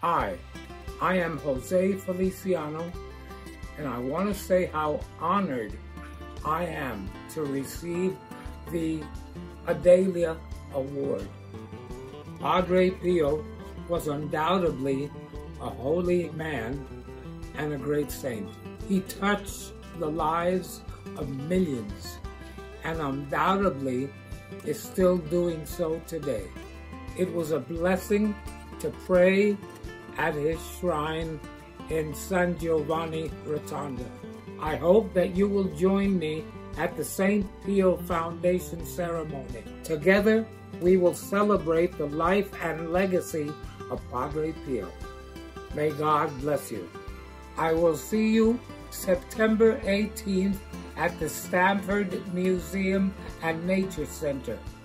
Hi, I am Jose Feliciano, and I want to say how honored I am to receive the Adelia Award. Padre Pio was undoubtedly a holy man and a great saint. He touched the lives of millions and undoubtedly is still doing so today. It was a blessing to pray at his shrine in San Giovanni Rotonda. I hope that you will join me at the Saint Pio Foundation ceremony. Together, we will celebrate the life and legacy of Padre Pio. May God bless you. I will see you September 18th at the Stamford Museum and Nature Center.